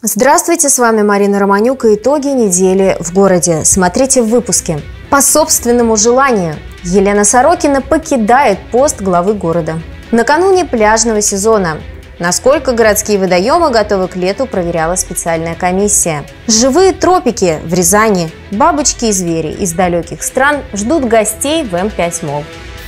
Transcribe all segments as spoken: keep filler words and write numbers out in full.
Здравствуйте, с вами Марина Романюк и итоги недели в городе. Смотрите в выпуске. По собственному желанию Елена Сорокина покидает пост главы города. Накануне пляжного сезона. Насколько городские водоемы готовы к лету, проверяла специальная комиссия. Живые тропики в Рязани. Бабочки и звери из далеких стран ждут гостей в эм пять молл.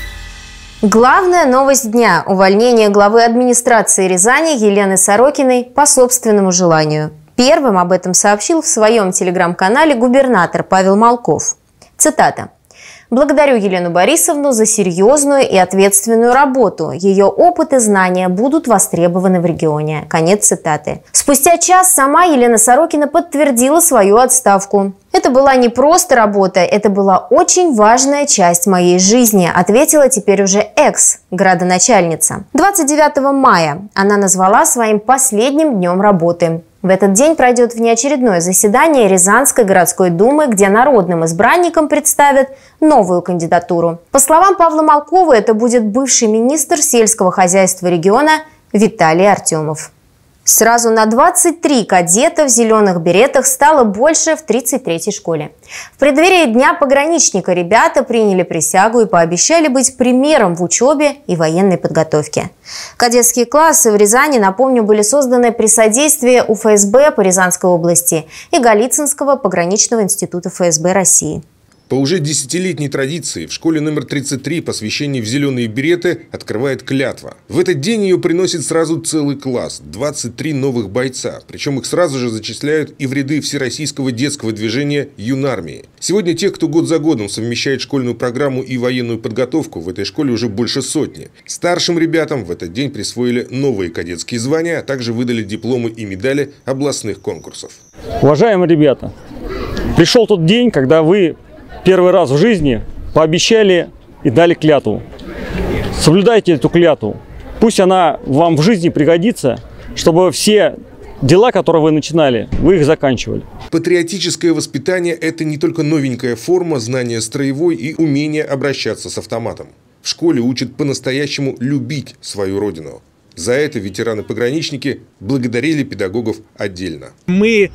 Главная новость дня – увольнение главы администрации Рязани Елены Сорокиной по собственному желанию. Первым об этом сообщил в своем телеграм-канале губернатор Павел Малков. Цитата. «Благодарю Елену Борисовну за серьезную и ответственную работу. Ее опыт и знания будут востребованы в регионе». Конец цитаты. Спустя час сама Елена Сорокина подтвердила свою отставку. «Это была не просто работа, это была очень важная часть моей жизни», ответила теперь уже экс-градоначальница. двадцать девятого мая она назвала своим последним днем работы. В этот день пройдет внеочередное заседание Рязанской городской думы, где народным избранникам представят новую кандидатуру. По словам Павла Малкова, это будет бывший министр сельского хозяйства региона Виталий Артемов. Сразу на двадцать три кадета в зеленых беретах стало больше в тридцать третьей школе. В преддверии Дня пограничника ребята приняли присягу и пообещали быть примером в учебе и военной подготовке. Кадетские классы в Рязани, напомню, были созданы при содействии у эф эс бэ по Рязанской области и Голицынского пограничного института эф эс бэ России. По уже десятилетней традиции в школе номер тридцать три посвящение в зеленые береты открывает клятва. В этот день ее приносит сразу целый класс – двадцать три новых бойца. Причем их сразу же зачисляют и в ряды всероссийского детского движения «Юнармии». Сегодня тех, кто год за годом совмещает школьную программу и военную подготовку, в этой школе уже больше сотни. Старшим ребятам в этот день присвоили новые кадетские звания, а также выдали дипломы и медали областных конкурсов. Уважаемые ребята, пришел тот день, когда вы первый раз в жизни пообещали и дали клятву. Соблюдайте эту клятву. Пусть она вам в жизни пригодится, чтобы все дела, которые вы начинали, вы их заканчивали. Патриотическое воспитание – это не только новенькая форма знания строевой и умение обращаться с автоматом. В школе учат по-настоящему любить свою родину. За это ветераны-пограничники благодарили педагогов отдельно. Мы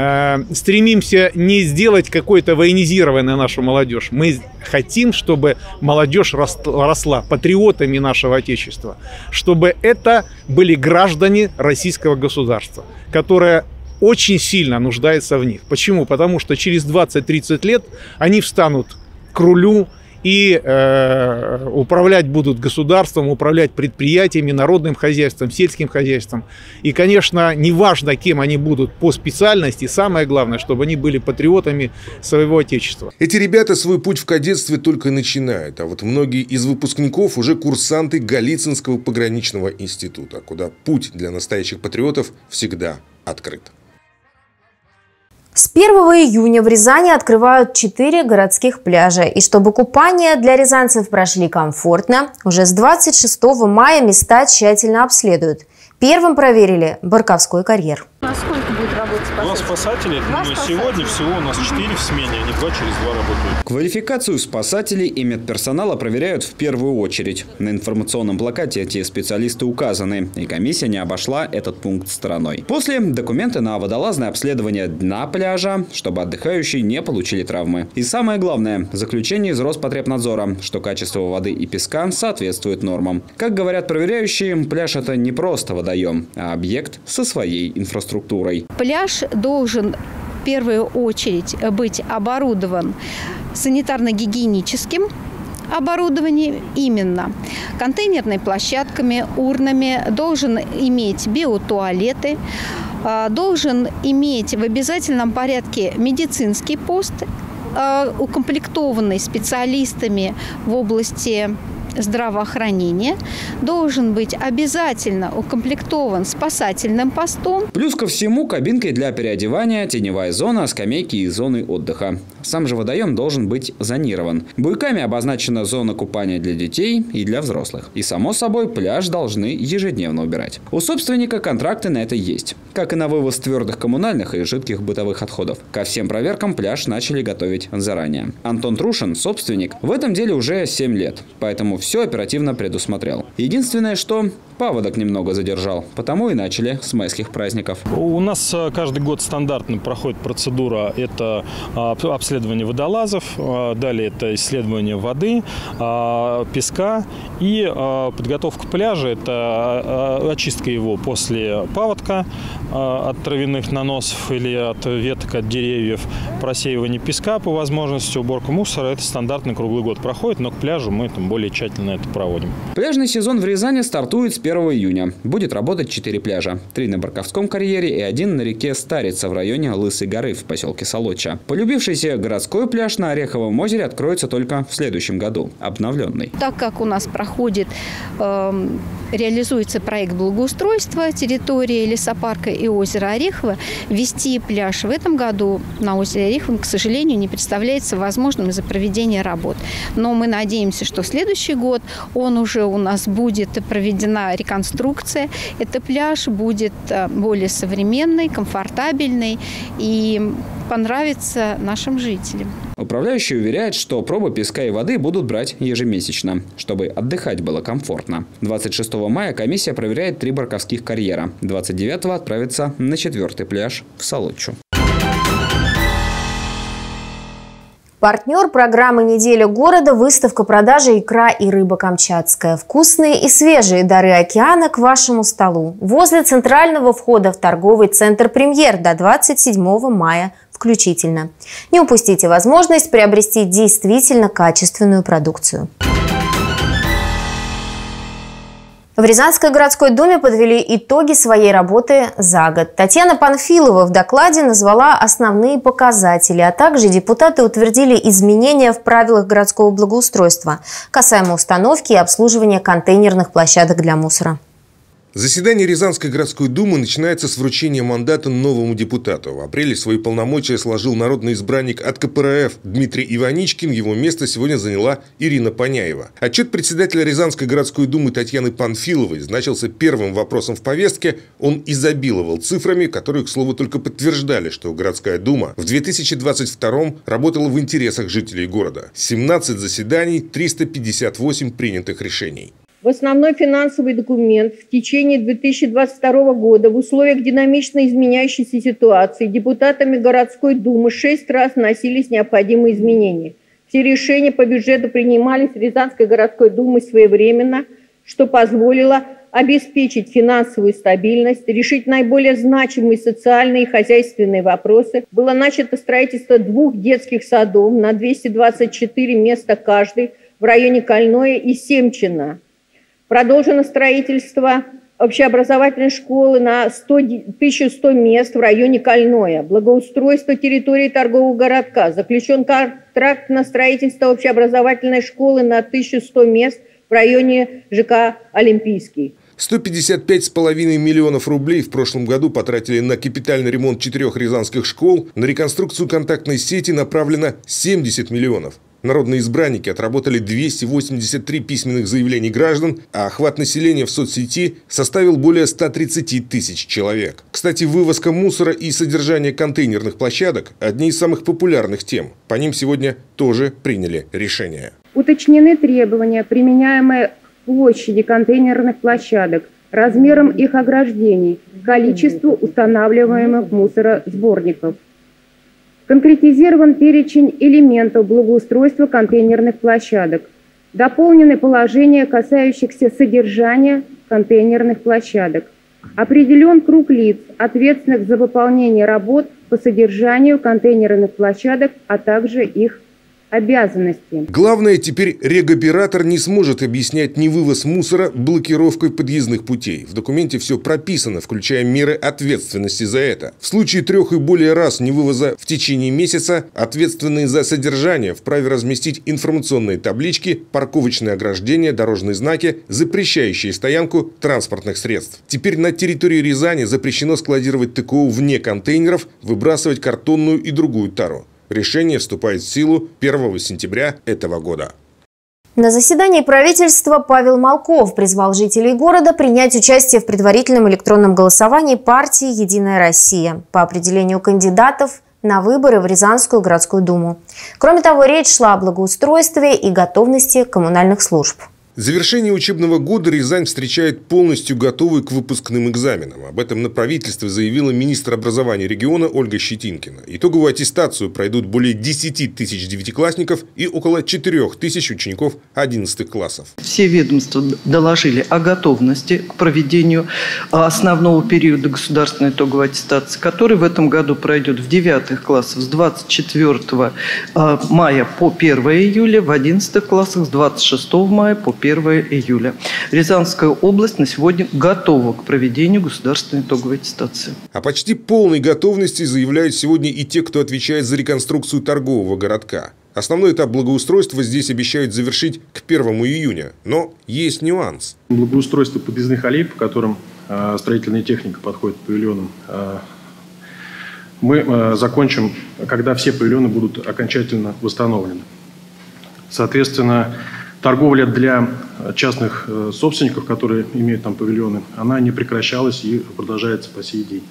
стремимся не сделать какой-то военизированной нашу молодежь. Мы хотим, чтобы молодежь росла патриотами нашего Отечества, чтобы это были граждане российского государства, которое очень сильно нуждается в них. Почему? Потому что через двадцать-тридцать лет они встанут к рулю и э, управлять будут государством, управлять предприятиями, народным хозяйством, сельским хозяйством. И, конечно, неважно, кем они будут по специальности, самое главное, чтобы они были патриотами своего Отечества. Эти ребята свой путь в кадетстве только начинают, а вот многие из выпускников уже курсанты Голицынского пограничного института, куда путь для настоящих патриотов всегда открыт. С первого июня в Рязани открывают четыре городских пляжа. И чтобы купания для рязанцев прошли комфортно, уже с двадцать шестого мая места тщательно обследуют. Первым проверили Барковской карьер. Насколько будет работать спасатели? Два спасателя. Два мы спасателя. Сегодня всего у нас четыре в смене, они два через два работают. Квалификацию спасателей и медперсонала проверяют в первую очередь. На информационном плакате эти специалисты указаны, и комиссия не обошла этот пункт стороной. После документы на водолазное обследование дна пляжа, чтобы отдыхающие не получили травмы. И самое главное – заключение из Роспотребнадзора, что качество воды и песка соответствует нормам. Как говорят проверяющие, пляж – это не просто водоем, а объект со своей инфраструктурой. Пляж должен в первую очередь быть оборудован санитарно-гигиеническим оборудованием, именно контейнерными площадками, урнами, должен иметь биотуалеты, должен иметь в обязательном порядке медицинский пост, укомплектованный специалистами в области здравоохранения, должен быть обязательно укомплектован спасательным постом. Плюс ко всему кабинкой для переодевания, теневая зона, скамейки и зоны отдыха. Сам же водоем должен быть зонирован. Буйками обозначена зона купания для детей и для взрослых. И само собой пляж должны ежедневно убирать. У собственника контракты на это есть. Как и на вывоз твердых коммунальных и жидких бытовых отходов. Ко всем проверкам пляж начали готовить заранее. Антон Трушин, собственник, в этом деле уже семь лет. Поэтому все оперативно предусмотрел. Единственное, что паводок немного задержал, потому и начали с майских праздников. У нас каждый год стандартно проходит процедура. Это обследование водолазов, далее это исследование воды, песка и подготовка пляжа. Это очистка его после паводка от травяных наносов или от веток, от деревьев, просеивание песка по возможности, уборка мусора. Это стандартный круглый год проходит, но к пляжу мы там более тщательно это проводим. Пляжный сезон в Рязани стартует с первого июня. Будет работать четыре пляжа. Три на Барковском карьере и один на реке Старица в районе Лысой горы в поселке Солодча. Полюбившийся городской пляж на Ореховом озере откроется только в следующем году, обновленный. Так как у нас проходит, э, реализуется проект благоустройства территории лесопарка и озера Орехово, ввести пляж в этом году на озере Орехово, к сожалению, не представляется возможным из-за проведения работ. Но мы надеемся, что в следующий год он уже у нас будет проведена реконструкция. Этот пляж будет более современный, комфортабельный и понравится нашим жителям. Управляющий уверяет, что пробы песка и воды будут брать ежемесячно, чтобы отдыхать было комфортно. двадцать шестого мая комиссия проверяет три барковских карьера. двадцать девятого отправится на четвертый пляж в Солодчу. Партнер программы «Неделя города» – выставка продажи икра и рыба камчатская. Вкусные и свежие дары океана к вашему столу. Возле центрального входа в торговый центр «Премьер» до двадцать седьмого мая включительно. Не упустите возможность приобрести действительно качественную продукцию. В Рязанской городской думе подвели итоги своей работы за год. Татьяна Панфилова в докладе назвала основные показатели, а также депутаты утвердили изменения в правилах городского благоустройства касаемо установки и обслуживания контейнерных площадок для мусора. Заседание Рязанской городской думы начинается с вручения мандата новому депутату. В апреле свои полномочия сложил народный избранник от ка пэ эр эф Дмитрий Иваничкин. Его место сегодня заняла Ирина Паняева. Отчет председателя Рязанской городской думы Татьяны Панфиловой значился первым вопросом в повестке. Он изобиловал цифрами, которые, к слову, только подтверждали, что городская дума в две тысячи двадцать втором работала в интересах жителей города. семнадцать заседаний, триста пятьдесят восемь принятых решений. В основной финансовый документ в течение две тысячи двадцать второго года в условиях динамично изменяющейся ситуации депутатами городской думы шесть раз вносились необходимые изменения. Все решения по бюджету принимались Рязанской городской думой своевременно, что позволило обеспечить финансовую стабильность, решить наиболее значимые социальные и хозяйственные вопросы. Было начато строительство двух детских садов на двести двадцать четыре места каждый в районе Кольное и Семчина. Продолжено строительство общеобразовательной школы на тысячу сто мест в районе Кольное. Благоустройство территории торгового городка. Заключен контракт на строительство общеобразовательной школы на тысячу сто мест в районе жэ ка «Олимпийский». сто пятьдесят пять с половиной миллионов рублей в прошлом году потратили на капитальный ремонт четырех рязанских школ. На реконструкцию контактной сети направлено семьдесят миллионов. Народные избранники отработали двести восемьдесят три письменных заявлений граждан, а охват населения в соцсети составил более ста тридцати тысяч человек. Кстати, вывозка мусора и содержание контейнерных площадок – одни из самых популярных тем. По ним сегодня тоже приняли решение. Уточнены требования, применяемые к площади контейнерных площадок, размерам их ограждений, количеству устанавливаемых мусоросборников. Конкретизирован перечень элементов благоустройства контейнерных площадок. Дополнены положения, касающихся содержания контейнерных площадок. Определен круг лиц, ответственных за выполнение работ по содержанию контейнерных площадок, а также их обязанности. Главное, теперь регоператор не сможет объяснять невывоз мусора блокировкой подъездных путей. В документе все прописано, включая меры ответственности за это. В случае трех и более раз невывоза в течение месяца ответственные за содержание вправе разместить информационные таблички, парковочные ограждения, дорожные знаки, запрещающие стоянку транспортных средств. Теперь на территории Рязани запрещено складировать тэ ка о вне контейнеров, выбрасывать картонную и другую тару. Решение вступает в силу первого сентября этого года. На заседании правительства Павел Малков призвал жителей города принять участие в предварительном электронном голосовании партии «Единая Россия» по определению кандидатов на выборы в Рязанскую городскую думу. Кроме того, речь шла о благоустройстве и готовности коммунальных служб. Завершение учебного года Рязань встречает полностью готовой к выпускным экзаменам. Об этом на правительстве заявила министр образования региона Ольга Щетинкина. Итоговую аттестацию пройдут более десяти тысяч девятиклассников и около четырёх тысяч учеников одиннадцатых классов. Все ведомства доложили о готовности к проведению основного периода государственной итоговой аттестации, который в этом году пройдет в девятых классах с двадцать четвёртого мая по первое июля, в одиннадцатых классах с двадцать шестого мая по первое июля. Рязанская область на сегодня готова к проведению государственной итоговой аттестации. О почти полной готовности заявляют сегодня и те, кто отвечает за реконструкцию торгового городка. Основной этап благоустройства здесь обещают завершить к первому июня. Но есть нюанс. Благоустройство подъездных аллей, по которым э, строительная техника подходит к павильонам, э, мы э, закончим, когда все павильоны будут окончательно восстановлены. Соответственно, торговля для частных собственников, которые имеют там павильоны, она не прекращалась и продолжается по сей день.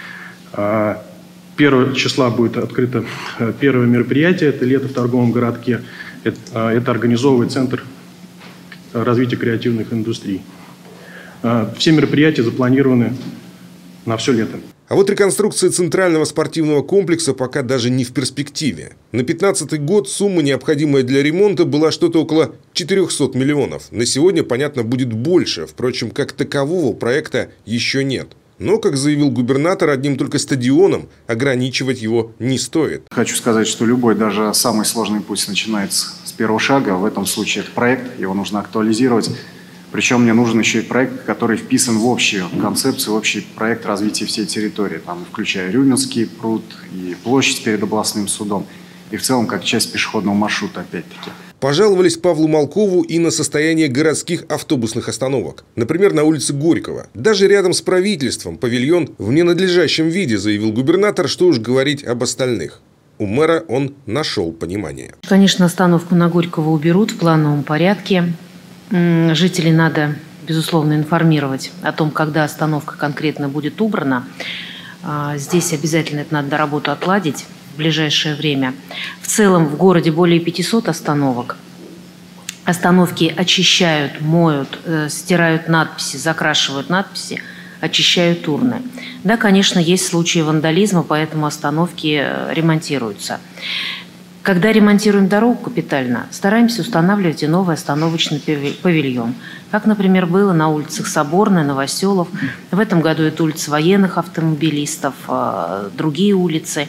первого числа будет открыто первое мероприятие, это «Лето в торговом городке». Это, это организовывает Центр развития креативных индустрий. Все мероприятия запланированы на все лето. А вот реконструкция центрального спортивного комплекса пока даже не в перспективе. На пятнадцатый год сумма, необходимая для ремонта, была что-то около четырёхсот миллионов. На сегодня, понятно, будет больше. Впрочем, как такового проекта еще нет. Но, как заявил губернатор, одним только стадионом ограничивать его не стоит. Хочу сказать, что любой, даже самый сложный путь начинается с первого шага. В этом случае это проект, его нужно актуализировать. Причем мне нужен еще и проект, который вписан в общую концепцию, в общий проект развития всей территории, там, включая Рюминский пруд и площадь перед областным судом, и в целом как часть пешеходного маршрута опять-таки. Пожаловались Павлу Малкову и на состояние городских автобусных остановок. Например, на улице Горького. Даже рядом с правительством павильон в ненадлежащем виде, заявил губернатор, что уж говорить об остальных. У мэра он нашел понимание. Конечно, остановку на Горького уберут в плановом порядке. Жителей надо, безусловно, информировать о том, когда остановка конкретно будет убрана. Здесь обязательно это надо работу отладить в ближайшее время. В целом в городе более пятисот остановок. Остановки очищают, моют, стирают надписи, закрашивают надписи, очищают урны. Да, конечно, есть случаи вандализма, поэтому остановки ремонтируются. Когда ремонтируем дорогу капитально, стараемся устанавливать и новый остановочный павильон. Как, например, было на улицах Соборной, Новоселов. В этом году это улица военных автомобилистов, другие улицы.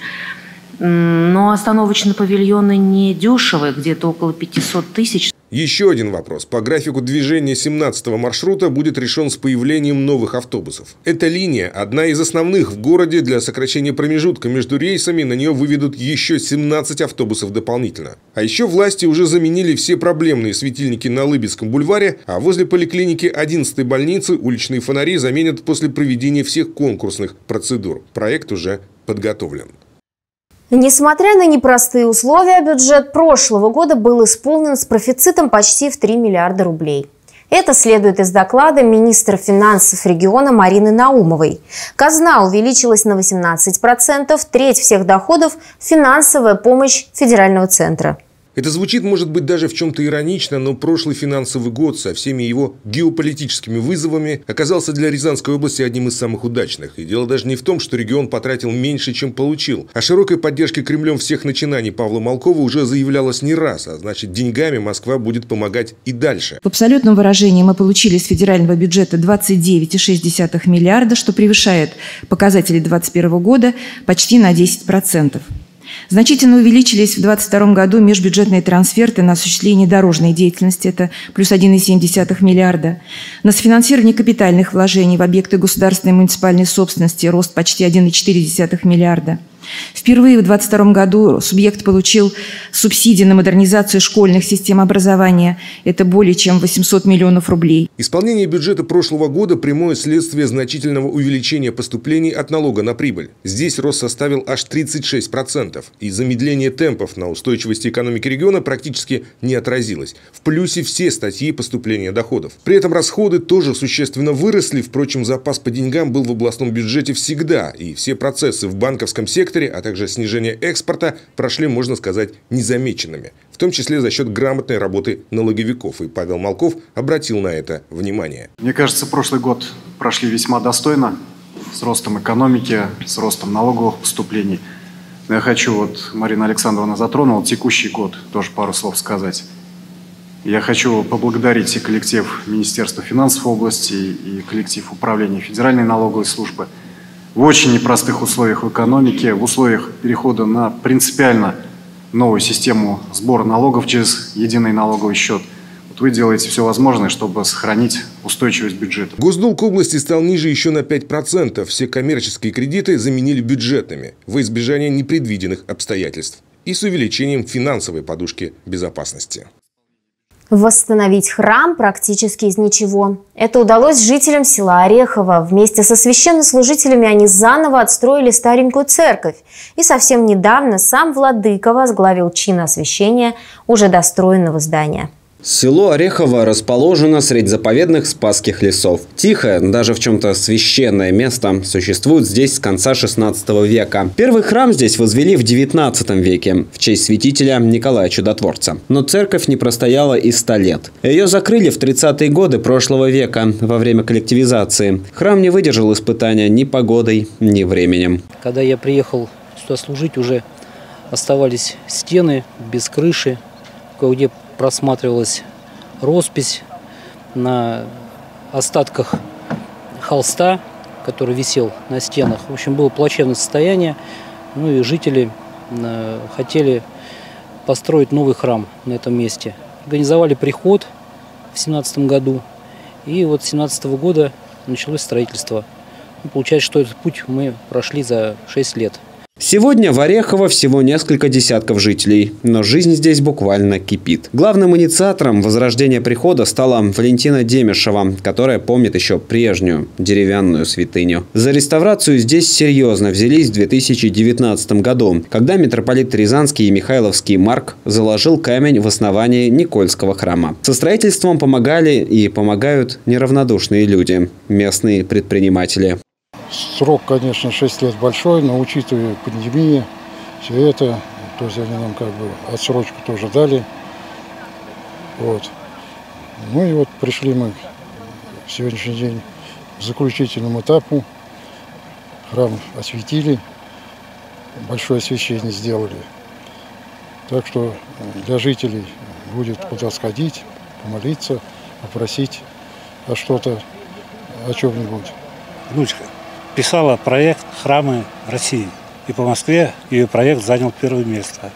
Но остановочные павильоны не дешевые, где-то около пятисот тысяч. Еще один вопрос. По графику движения семнадцатого маршрута будет решен с появлением новых автобусов. Эта линия – одна из основных в городе. Для сокращения промежутка между рейсами на нее выведут еще семнадцать автобусов дополнительно. А еще власти уже заменили все проблемные светильники на Лыбецком бульваре, а возле поликлиники одиннадцатой больницы уличные фонари заменят после проведения всех конкурсных процедур. Проект уже подготовлен. Несмотря на непростые условия, бюджет прошлого года был исполнен с профицитом почти в три миллиарда рублей. Это следует из доклада министра финансов региона Марины Наумовой. Казна увеличилась на восемнадцать процентов, треть всех доходов – финансовая помощь федерального центра. Это звучит, может быть, даже в чем-то иронично, но прошлый финансовый год со всеми его геополитическими вызовами оказался для Рязанской области одним из самых удачных. И дело даже не в том, что регион потратил меньше, чем получил. О широкой поддержке Кремлем всех начинаний Павла Малкова уже заявлялось не раз, а значит, деньгами Москва будет помогать и дальше. В абсолютном выражении мы получили с федерального бюджета двадцать девять целых шесть десятых миллиарда, что превышает показатели две тысячи двадцать первого года почти на десять процентов. Значительно увеличились в две тысячи двадцать втором году межбюджетные трансферты на осуществление дорожной деятельности, это плюс один целых семь десятых миллиарда. На софинансирование капитальных вложений в объекты государственной и муниципальной собственности рост почти один целых четыре десятых миллиарда. Впервые в две тысячи двадцать втором году субъект получил субсидии на модернизацию школьных систем образования. Это более чем восемьсот миллионов рублей. Исполнение бюджета прошлого года – прямое следствие значительного увеличения поступлений от налога на прибыль. Здесь рост составил аж тридцать шесть процентов. И замедление темпов на устойчивости экономики региона практически не отразилось. В плюсе все статьи поступления доходов. При этом расходы тоже существенно выросли. Впрочем, запас по деньгам был в областном бюджете всегда. И все процессы в банковском секторе секторе, а также снижение экспорта прошли, можно сказать, незамеченными, в том числе за счет грамотной работы налоговиков. И Павел Малков обратил на это внимание. Мне кажется, прошлый год прошли весьма достойно, с ростом экономики, с ростом налоговых поступлений. Но я хочу, вот Марина Александровна затронула текущий год, тоже пару слов сказать. Я хочу поблагодарить и коллектив Министерства финансов области, и коллектив Управления Федеральной налоговой службы. В очень непростых условиях в экономике, в условиях перехода на принципиально новую систему сбора налогов через единый налоговый счет, вот вы делаете все возможное, чтобы сохранить устойчивость бюджета. Госдолг области стал ниже еще на пять процентов. Все коммерческие кредиты заменили бюджетными во избежание непредвиденных обстоятельств и с увеличением финансовой подушки безопасности. Восстановить храм практически из ничего. Это удалось жителям села Орехово. Вместе со священнослужителями они заново отстроили старенькую церковь. И совсем недавно сам владыка возглавил чин освящения уже достроенного здания. Село Орехово расположено среди заповедных спасских лесов. Тихое, даже в чем-то священное место, существует здесь с конца шестнадцатого века. Первый храм здесь возвели в девятнадцатом веке в честь святителя Николая Чудотворца. Но церковь не простояла и ста лет. Ее закрыли в тридцатые годы прошлого века во время коллективизации. Храм не выдержал испытания ни погодой, ни временем. Когда я приехал сюда служить, уже оставались стены без крыши, кое-где просматривалась роспись на остатках холста, который висел на стенах. В общем, было плачевное состояние. Ну и жители хотели построить новый храм на этом месте. Организовали приход в семнадцатом году. И вот с семнадцатого года началось строительство. Ну, получается, что этот путь мы прошли за шесть лет. Сегодня в Орехово всего несколько десятков жителей, но жизнь здесь буквально кипит. Главным инициатором возрождения прихода стала Валентина Демешева, которая помнит еще прежнюю деревянную святыню. За реставрацию здесь серьезно взялись в две тысячи девятнадцатом году, когда митрополит Рязанский и Михайловский Марк заложил камень в основании Никольского храма. Со строительством помогали и помогают неравнодушные люди, местные предприниматели. Срок, конечно, шесть лет большой, но учитывая пандемию, все это, то есть они нам как бы отсрочку тоже дали. Вот. Ну и вот пришли мы в сегодняшний день к заключительному этапу. Храм осветили, большое освещение сделали. Так что для жителей будет куда сходить, помолиться, попросить о что-то, о чем-нибудь. Внучка писала проект «Храмы в России». И по Москве ее проект занял первое место.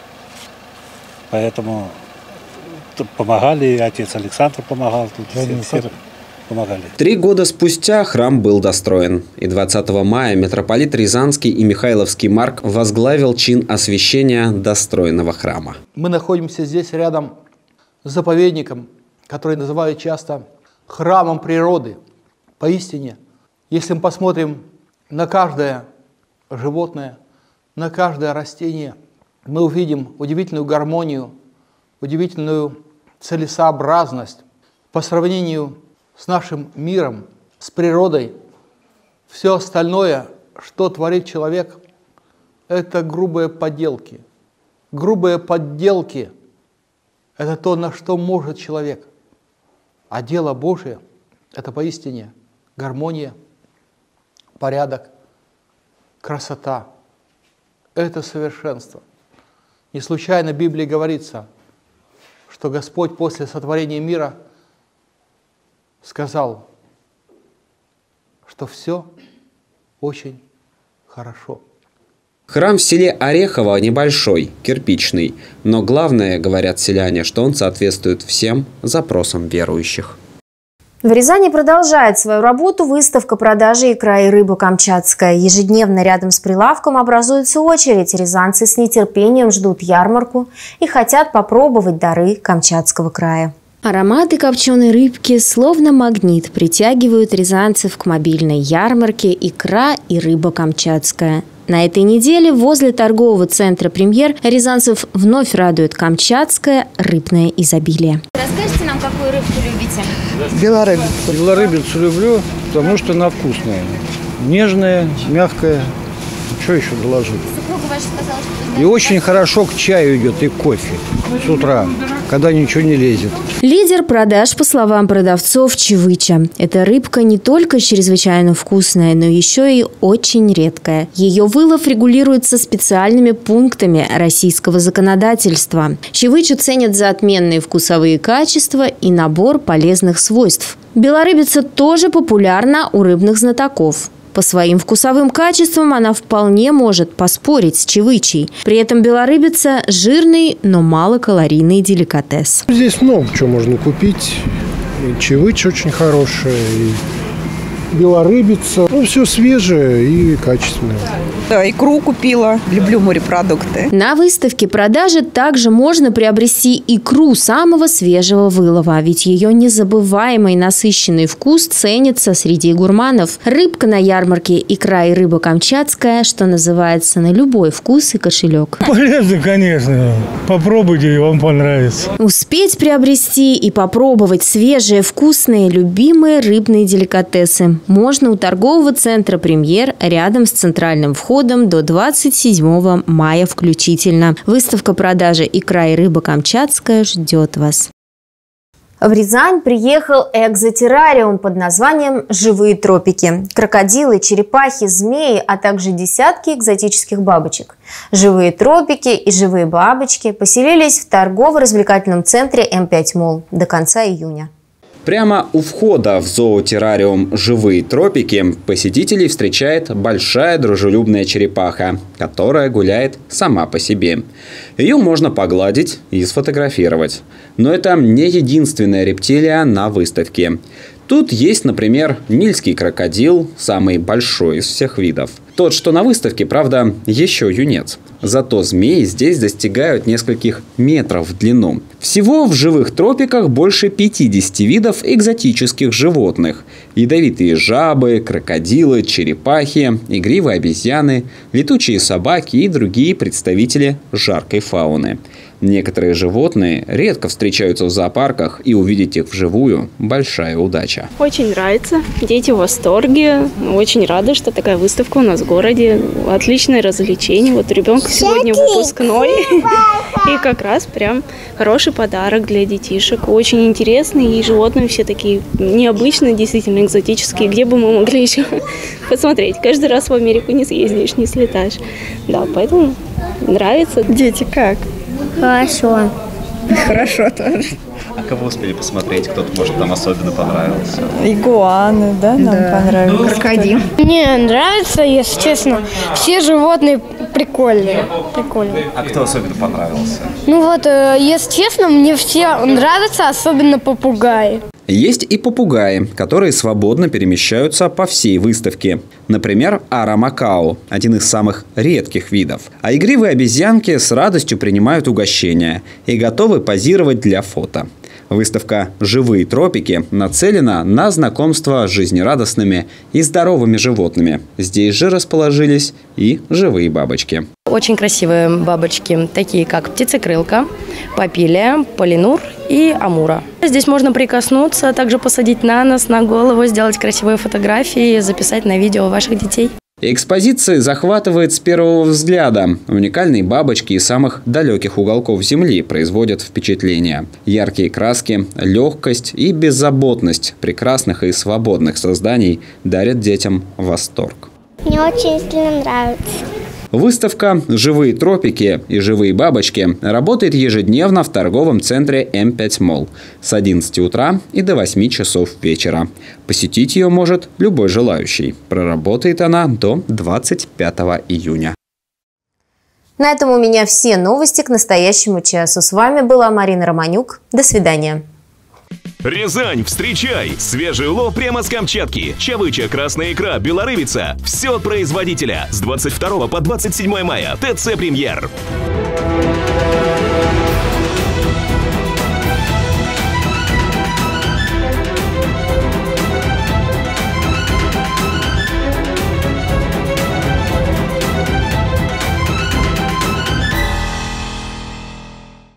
Поэтому помогали, и отец Александр помогал, тут все, все помогали. Три года спустя храм был достроен. И двадцатого мая митрополит Рязанский и Михайловский Марк возглавил чин освящения достроенного храма. Мы находимся здесь рядом с заповедником, который называют часто храмом природы. Поистине, если мы посмотрим на каждое животное, на каждое растение, мы увидим удивительную гармонию, удивительную целесообразность по сравнению с нашим миром, с природой. Все остальное, что творит человек, это грубые подделки. Грубые подделки – это то, на что может человек. А дело Божие – это поистине гармония, порядок, красота. Это совершенство. Не случайно в Библии говорится, что Господь после сотворения мира сказал, что все очень хорошо. Храм в селе Орехово небольшой, кирпичный. Но главное, говорят селяне, что он соответствует всем запросам верующих. В Рязани продолжает свою работу выставка продажи икры и рыбы камчатская. Ежедневно рядом с прилавком образуется очередь. Рязанцы с нетерпением ждут ярмарку и хотят попробовать дары Камчатского края. Ароматы копченой рыбки словно магнит притягивают рязанцев к мобильной ярмарке «Икра и рыба камчатская». На этой неделе возле торгового центра «Премьер» рязанцев вновь радует камчатское рыбное изобилие. Расскажите нам, какую рыбку любите? Белорыбицу. Белорыбицу люблю, потому что она вкусная. Нежная, мягкая. Что еще доложить? Супруга ваша сказала, что... И очень хорошо к чаю идет и к кофе с утра, когда ничего не лезет. Лидер продаж, по словам продавцов, чевыча. Эта рыбка не только чрезвычайно вкусная, но еще и очень редкая. Ее вылов регулируется специальными пунктами российского законодательства. Чевычу ценят за отменные вкусовые качества и набор полезных свойств. Белорыбица тоже популярна у рыбных знатоков. По своим вкусовым качествам она вполне может поспорить с чевычей. При этом белорыбица – жирный, но малокалорийный деликатес. Здесь много чего можно купить. И чевычь очень хорошая, и белорыбица. Ну, все свежее и качественное. Да, икру купила. Люблю морепродукты. На выставке продажи также можно приобрести икру самого свежего вылова, ведь ее незабываемый насыщенный вкус ценится среди гурманов. Рыбка на ярмарке «Икра и рыба камчатская», что называется, на любой вкус и кошелек. Полезно, конечно. Попробуйте, и вам понравится. Успеть приобрести и попробовать свежие, вкусные, любимые рыбные деликатесы можно у торгового центра «Премьер» рядом с центральным входом до двадцать седьмого мая включительно. Выставка продажи «Икра и рыба камчатская» ждет вас. В Рязань приехал экзотеррариум под названием «Живые тропики». Крокодилы, черепахи, змеи, а также десятки экзотических бабочек. Живые тропики и живые бабочки поселились в торгово-развлекательном центре эм пять молл до конца июня. Прямо у входа в зоотеррариум «Живые тропики» посетителей встречает большая дружелюбная черепаха, которая гуляет сама по себе. Ее можно погладить и сфотографировать. Но это не единственная рептилия на выставке. Тут есть, например, нильский крокодил, самый большой из всех видов. Тот, что на выставке, правда, еще юнец. Зато змеи здесь достигают нескольких метров в длину. Всего в живых тропиках больше пятидесяти видов экзотических животных. Ядовитые жабы, крокодилы, черепахи, игривые обезьяны, летучие собаки и другие представители жаркой фауны. Некоторые животные редко встречаются в зоопарках, и увидеть их вживую – большая удача. Очень нравится. Дети в восторге. Очень рады, что такая выставка у нас в городе. Отличное развлечение. Вот у ребенка сегодня выпускной. И как раз прям хороший подарок для детишек. Очень интересный. И животные все такие необычные, действительно экзотические. Где бы мы могли еще посмотреть? Каждый раз в Америку не съездишь, не слетаешь. Да, поэтому нравится. Дети как? Хорошо. Хорошо тоже. А кого успели посмотреть? Кто-то, может, там особенно понравился? Игуаны, да, нам да. понравились. Крокодил. Мне нравится, если честно. Все животные прикольные. прикольные. А кто особенно понравился? Ну вот, если честно, мне все нравятся, особенно попугаи. Есть и попугаи, которые свободно перемещаются по всей выставке. Например, арамакао – один из самых редких видов. А игривые обезьянки с радостью принимают угощения и готовы позировать для фото. Выставка «Живые тропики» нацелена на знакомство с жизнерадостными и здоровыми животными. Здесь же расположились и живые бабочки. Очень красивые бабочки, такие как птицекрылка, папилия, полинур и амура. Здесь можно прикоснуться, также посадить на нос, на голову, сделать красивые фотографии, записать на видео ваших детей. Экспозиция захватывает с первого взгляда. Уникальные бабочки из самых далеких уголков Земли производят впечатление. Яркие краски, легкость и беззаботность прекрасных и свободных созданий дарят детям восторг. Мне очень сильно нравится. Выставка «Живые тропики» и «Живые бабочки» работает ежедневно в торговом центре эм пять молл с одиннадцати утра и до восьми часов вечера. Посетить ее может любой желающий. Проработает она до двадцать пятого июня. На этом у меня все новости к настоящему часу. С вами была Марина Романюк. До свидания. Рязань, встречай! Свежий улов прямо с Камчатки. Чавыча, красная икра, белорыбица. Все от производителя. С двадцать второго по двадцать седьмое мая. ТЦ «Премьер».